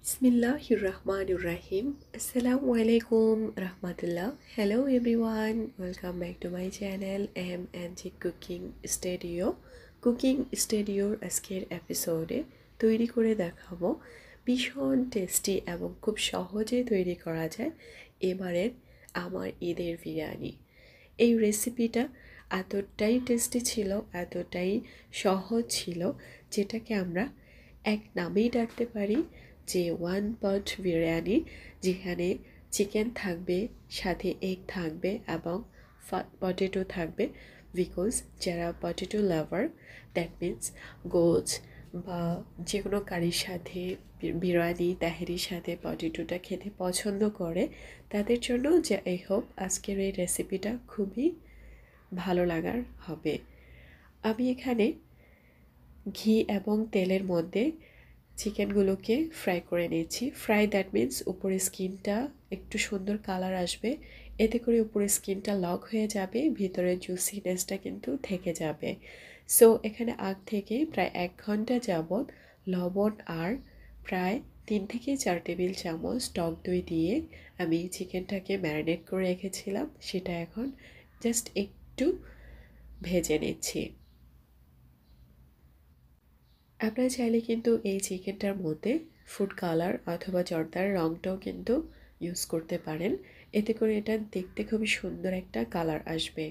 Bismillahirrahmanirrahim. Assalamu alaikum rahmatullah. Hello everyone. Welcome back to my channel M&G Cooking Studio. Cooking স্টুডিওর আজকের এপিসোডে তৈরি করে দেখাবো ভীষণ টেস্টি এবং খুব সহজে তৈরি করা যায় এবারের আমার ঈদের বিরিয়ানি। এই রেসিপিটা এতটাই টেস্টি ছিল, এতটাই সহজ ছিল, যেটাকে আমরা এক নামেই ডাকতে পারি যে ওয়ান পট বিরিয়ানি, যেখানে চিকেন থাকবে, সাথে এগ থাকবে এবং পটেটো থাকবে। বিকজ যারা পটেটো লাভার, দ্যাট মিন্স গোছ বা যে কোনো কারির সাথে বিরিয়ানি তাহেরির সাথে পটেটোটা খেতে পছন্দ করে, তাদের জন্য যে আই হোপ আজকের এই রেসিপিটা খুবই ভালো লাগার হবে। আমি এখানে ঘি এবং তেলের মধ্যে চিকেনগুলোকে ফ্রাই করে নিয়েছি। ফ্রাই দ্যাট মিন্স উপরে স্কিনটা একটু সুন্দর কালার আসবে, এতে করে উপরে স্কিনটা লক হয়ে যাবে, ভিতরে জুসিনেসটা কিন্তু থেকে যাবে। সো এখানে আগ থেকে প্রায় 1 ঘন্টা যাবৎ লবণ আর প্রায় 3 থেকে 4 টেবিল চামচ টক দই দিয়ে আমি চিকেনটাকে ম্যারিনেট করে রেখেছিলাম, সেটা এখন জাস্ট একটু ভেজে নিচ্ছি। আপনারা চাইলে কিন্তু এই চিকেনটার মধ্যে ফুড কালার অথবা জর্দার রঙটাও কিন্তু ইউজ করতে পারেন, এতে করে এটা দেখতে খুবই সুন্দর একটা কালার আসবে।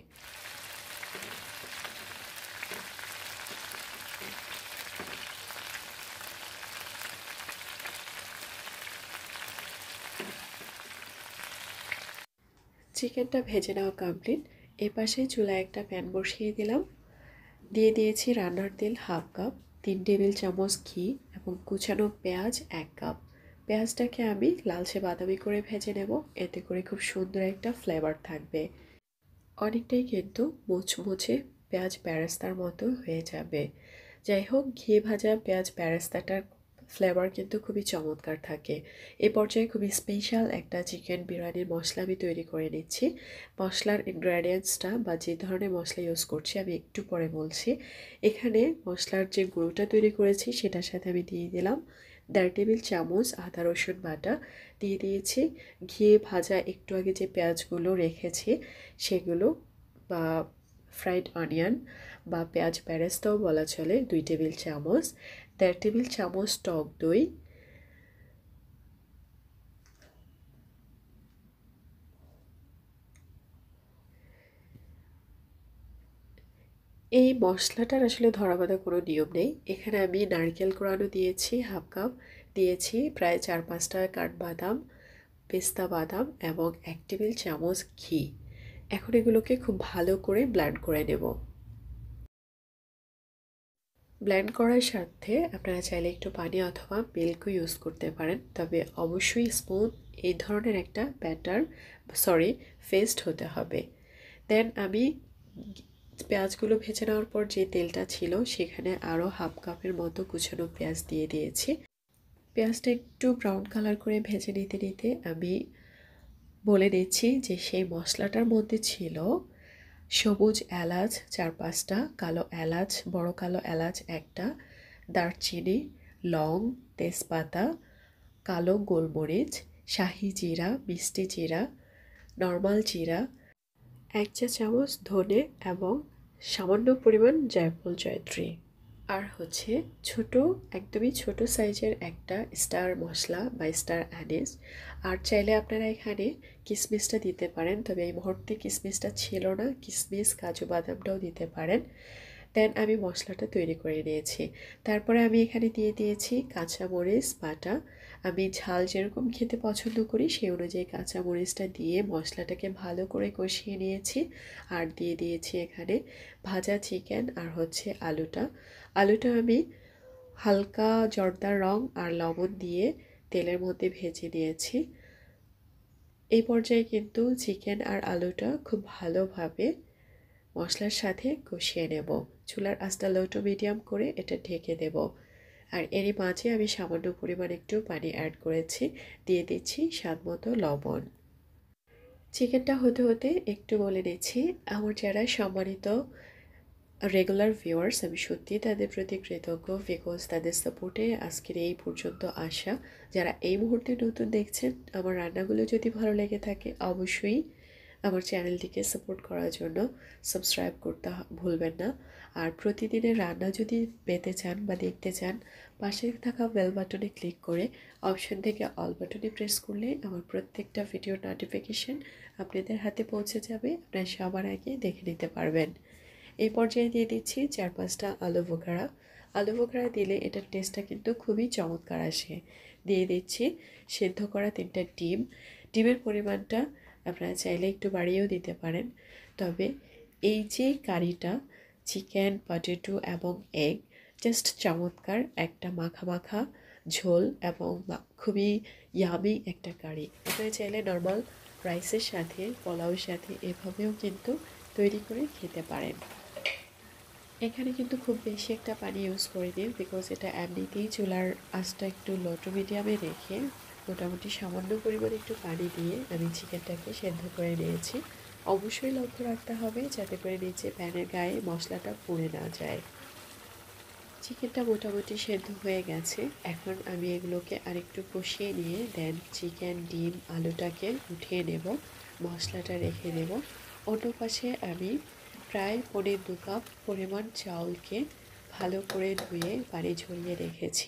চিকেনটা ভেজে নেওয়া কমপ্লিট। এপাশে চুলায় একটা প্যান বসিয়ে দিলাম, দিয়ে দিয়েছি রান্নার তেল 1/2 কাপ, 3 টেবিল চামচ ঘি এবং কুচানো পেঁয়াজ 1 কাপ। পেঁয়াজটাকে আমি লালচে বাদামি করে ভেজে নেব, এতে করে খুব সুন্দর একটা ফ্লেভার থাকবে। অনেকটাই কিন্তু মুচমুচে পেঁয়াজ বেরেস্তার মতো হয়ে যাবে। যাই হোক, ঘি ভাজা পেঁয়াজ বেরেস্তাটার ফ্লেভার কিন্তু খুবই চমৎকার থাকে। এ পর্যায়ে খুবই স্পেশাল একটা চিকেন বিরিয়ানির মশলা আমি তৈরি করে নিচ্ছি। মশলার ইনগ্রেডিয়েন্টসটা বা যে ধরনের মশলা ইউজ করছি আমি একটু পরে বলছি। এখানে মশলার যে গুঁড়োটা তৈরি করেছি সেটার সাথে আমি দিয়ে দিলাম 1.5 টেবিল চামচ আদা রসুন বাটা, দিয়ে দিয়েছি ঘি ভাজা একটু আগে যে পেঁয়াজগুলো রেখেছি সেগুলো, বা ফ্রাইড অনিয়ন বা পেঁয়াজ বেরেস্তাও বলা চলে, 2 টেবিল চামচ, 1.5 টেবিল চামচ টক দই, এই মশলাটার আসলে ধরাবাঁধা কোনো নিয়ম নেই। এখানে আমি নারকেল কোড়ানো দিয়েছি 1/2 কাপ, দিয়েছি প্রায় 4-5টা কাঠবাদাম, পেস্তা বাদাম এবং 1 টেবিল চামচ ঘি। এখন এগুলোকে খুব ভালো করে ব্লেন্ড করে নেব। ব্লেন্ড করার সাথে আপনারা চাইলে একটু পানি অথবা মিল্কও ইউজ করতে পারেন, তবে অবশ্যই স্মুথ এই ধরনের একটা পেস্ট হতে হবে। দেন আমি পেঁয়াজগুলো ভেজে নেওয়ার পর যে তেলটা ছিল সেখানে আরও 1/2 কাপের মতো কুচানো পেঁয়াজ দিয়ে দিয়েছি। পেঁয়াজটা একটু ব্রাউন কালার করে ভেজে নিতে নিতে আমি বলে দিচ্ছি যে সেই মশলাটার মধ্যে ছিল সবুজ এলাচ 4-5টা, কালো এলাচ, বড় কালো এলাচ 1টা, দারচিনি, লং, তেজপাতা, কালো গোলমরিচ, শাহি জিরা, মিষ্টি জিরা, নর্মাল জিরা, 1 চা চামচ ধনে এবং সামান্য পরিমাণ জায়ফল জয়ত্রী। আর হচ্ছে একদমই ছোট সাইজের একটা স্টার মশলা বা স্টার অ্যানিস। আর চাইলে আপনারা এখানে কিশমিশটা দিতে পারেন, তবে এই মুহূর্তে কিশমিশটা ছিল না, কিশমিশ কাজু বাদামটাও দিতে পারেন। দেন আমি মশলাটা তৈরি করে নিয়েছি। তারপরে আমি এখানে দিয়ে দিয়েছি কাঁচামরিচ বাটা। আমি ঝাল যেরকম খেতে পছন্দ করি সেই অনুযায়ী কাঁচামরিচটা দিয়ে মশলাটাকে ভালো করে কষিয়ে নিয়েছি। আর দিয়ে দিয়েছি এখানে ভাজা চিকেন আর হচ্ছে আলুটা আমি হালকা জর্দার রং আর লবণ দিয়ে তেলের মধ্যে ভেজে নিয়েছি। এই পর্যায়ে কিন্তু চিকেন আর আলুটা খুব ভালোভাবে মশলার সাথে কষিয়ে নেব। চুলার আঁচটা লো টু মিডিয়াম করে এটা ঢেকে দেব। আর এরই মাঝে আমি সামান্য পরিমাণ একটু পানি অ্যাড করেছি, দিয়ে দিচ্ছি স্বাদ মতো লবণ। চিকেনটা হতে হতে একটু বলে নিচ্ছি, আমার যারা সম্মানিত রেগুলার ভিউয়ার্স, আমি সত্যিই তাদের প্রতি কৃতজ্ঞ বিকজ তাদের সাপোর্টে আজকের এই পর্যন্ত আসা। যারা এই মুহূর্তে নতুন দেখছেন, আমার রান্নাগুলো যদি ভালো লেগে থাকে অবশ্যই আমার চ্যানেলটিকে সাপোর্ট করার জন্য সাবস্ক্রাইব করতে ভুলবেন না। আর প্রতিদিনের রান্না যদি পেতে চান বা দেখতে চান, পাশে থাকা বেল বাটনে ক্লিক করে অপশন থেকে অল বাটনে প্রেস করলে আমার প্রত্যেকটা ভিডিওর নোটিফিকেশন আপনাদের হাতে পৌঁছে যাবে, আপনারা সবার আগে দেখে নিতে পারবেন। এই পর্যায়ে দিয়ে দিচ্ছি 4-5টা আলু বোখারা। আলু বোখারা দিলে এটার টেস্টটা কিন্তু খুবই চমৎকার আসে। দিয়ে দিচ্ছি সেদ্ধ করা 3টা ডিম। ডিমের পরিমাণটা আপনারা চাইলে একটু বাড়িয়েও দিতে পারেন। তবে এই যে কারিটা, চিকেন, পটেটো এবং এগ, জাস্ট চমৎকার একটা মাখা মাখা ঝোল এবং খুবই ইয়ামি একটা কারি। আপনারা চাইলে নর্মাল রাইসের সাথে, পোলাওয়ের সাথে এভাবেও কিন্তু তৈরি করে খেতে পারেন। এখানে কিন্তু খুব বেশি একটা পানি ইউজ করিনি বিকজ এটা এমনিতেই চুলার আঁচটা একটু লো টু মিডিয়ামে রেখে মোটামুটি সামান্য পরিমাণে একটু পানি দিয়ে আমি চিকেনটাকে সেদ্ধ করে নিয়েছি। অবশ্যই লক্ষ্য রাখতে হবে যাতে করে নিচে প্যানের গায়ে মশলাটা পুড়ে না যায়। চিকেনটা মোটামুটি সেদ্ধ হয়ে গেছে। এখন আমি এগুলোকে আরেকটু কষিয়ে নিয়ে দেন চিকেন, ডিম, আলুটাকে উঠিয়ে নেব, মশলাটা রেখে দেব। অন্য পাশে আমি প্রায় 1.25 কাপ পরিমাণ চাউলকে ভালো করে ধুয়ে পানি ঝরিয়ে রেখেছি।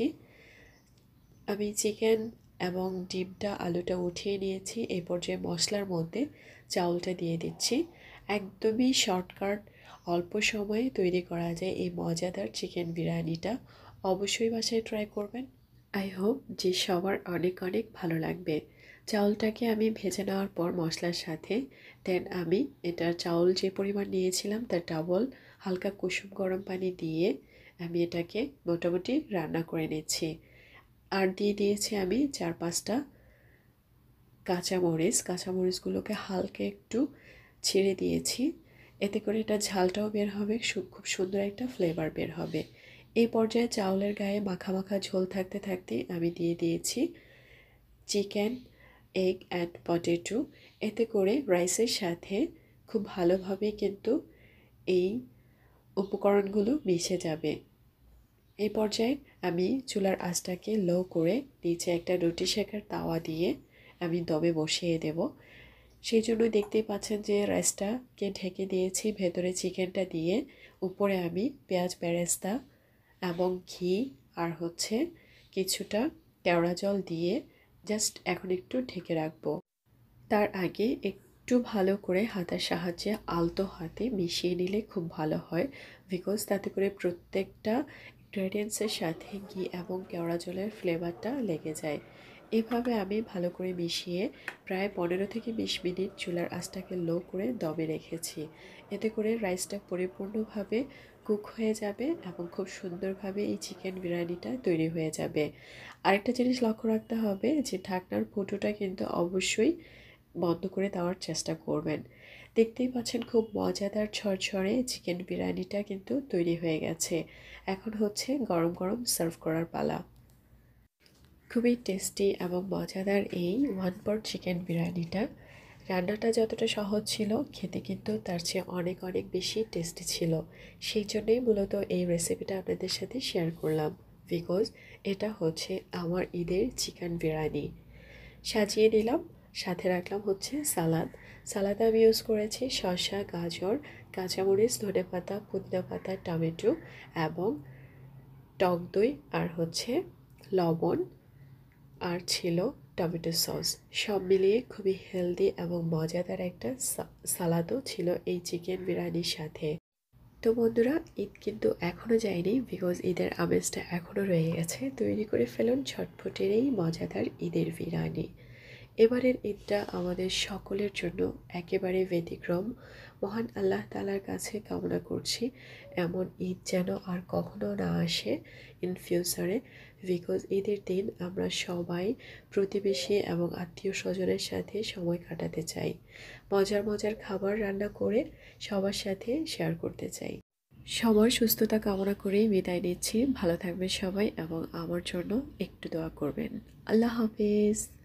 আমি চিকেন এবং ডিমটা, আলুটা উঠিয়ে নিয়েছি। এই পর্যায়ে মশলার মধ্যে চাউলটা দিয়ে দিচ্ছি। একদমই শর্টকাট, অল্প সময়ে তৈরি করা যায় এই মজাদার চিকেন বিরিয়ানিটা। অবশ্যই বাসায় ট্রাই করবেন। আই হোপ যে সবার অনেক অনেক ভালো লাগবে। চাউলটাকে আমি ভেজে নেওয়ার পর মশলার সাথে দেন আমি এটার চাউল যে পরিমাণ নিয়েছিলাম তার ডাবল হালকা কুসুম গরম পানি দিয়ে আমি এটাকে মোটামুটি রান্না করে নিচ্ছি। আর দিয়ে দিয়েছি আমি 4-5টা কাঁচামরিচ। কাঁচামরিচগুলোকে হালকা একটু ছেড়ে দিয়েছি, এতে করে এটা ঝালটাও বের হবে, খুব সুন্দর একটা ফ্লেভার বের হবে। এই পর্যায়ে চাউলের গায়ে মাখা মাখা ঝোল থাকতে থাকতে আমি দিয়ে দিয়েছি চিকেন, এগ অ্যান্ড পটেটো। এতে করে রাইসের সাথে খুব ভালোভাবে কিন্তু এই উপকরণগুলো মিশে যাবে। এই পর্যায়ে আমি চুলার আঁচটাকে লো করে নিচে একটা রুটি সেকার তাওয়া দিয়ে আমি দমে বসিয়ে দেব। সেই জন্য দেখতেই পাচ্ছেন যে রাইসটাকে ঢেকে দিয়েছি, ভেতরে চিকেনটা দিয়ে উপরে আমি পেঁয়াজ বেরেস্তা এবং ঘি আর কিছুটা কেওড়া জল দিয়ে জাস্ট এখন একটু ঢেকে রাখবো। তার আগে একটু ভালো করে হাতের সাহায্যে আলতো হাতে মিশিয়ে নিলে খুব ভালো হয় বিকজ তাতে করে প্রত্যেকটা ইনগ্রেডিয়েন্টসের সাথে ঘি এবং কেওড়া জলের ফ্লেভারটা লেগে যায়। এভাবে আমি ভালো করে মিশিয়ে প্রায় 15 থেকে 20 মিনিট চুলার আঁচটাকে লো করে দমে রেখেছি। এতে করে রাইসটা পরিপূর্ণভাবে কুক হয়ে যাবে এবং খুব সুন্দরভাবে এই চিকেন বিরিয়ানিটা তৈরি হয়ে যাবে। আরেকটা জিনিস লক্ষ্য রাখতে হবে যে ঢাকনার ফুটোটা কিন্তু অবশ্যই বন্ধ করে দেওয়ার চেষ্টা করবেন। দেখতেই পাচ্ছেন খুব মজাদার ঝরঝরে চিকেন বিরিয়ানিটা কিন্তু তৈরি হয়ে গেছে। এখন গরম গরম সার্ভ করার পালা। খুবই টেস্টি এবং মজাদার এই 1 পট চিকেন বিরিয়ানিটা। রান্নাটা যতটা সহজ ছিল, খেতে কিন্তু তার চেয়ে অনেক অনেক বেশি টেস্টি ছিল। সেই জন্যই মূলত এই রেসিপিটা আপনাদের সাথে শেয়ার করলাম বিকজ এটা আমার ঈদের চিকেন বিরিয়ানি। সাজিয়ে নিলাম, সাথে রাখলাম সালাদ। সালাদে আমি ইউজ করেছি শসা, গাজর, কাঁচামরিচ, ধনেপাতা, পুদিনা পাতা, টমেটো এবং টক দই আর লবণ আর ছিল টমেটো সস। সব মিলিয়ে খুবই হেলদি এবং মজাদার একটা সালাদও ছিল এই চিকেন বিরিয়ানির সাথে। তো বন্ধুরা, ঈদ কিন্তু এখনও যায়নি বিকজ ঈদের আমেজটা এখনও রয়ে গেছে। তৈরি করে ফেলুন ঝটপটের এই মজাদার ঈদের বিরিয়ানি। এবারের ঈদটা আমাদের সকলের জন্য একেবারে ব্যতিক্রম। মহান আল্লাহ তাআলার কাছে কামনা করছি এমন ঈদ যেন আর কখনো না আসে ইন ফিউচারে বিকজ ঈদের দিন আমরা সবাই প্রতিবেশী এবং আত্মীয় স্বজনের সাথে সময় কাটাতে চাই, মজার মজার খাবার রান্না করে সবার সাথে শেয়ার করতে চাই। সবার সুস্থতা কামনা করেই বিদায় নিচ্ছি। ভালো থাকবেন সবাই এবং আমার জন্য একটু দোয়া করবেন। আল্লাহ হাফেজ।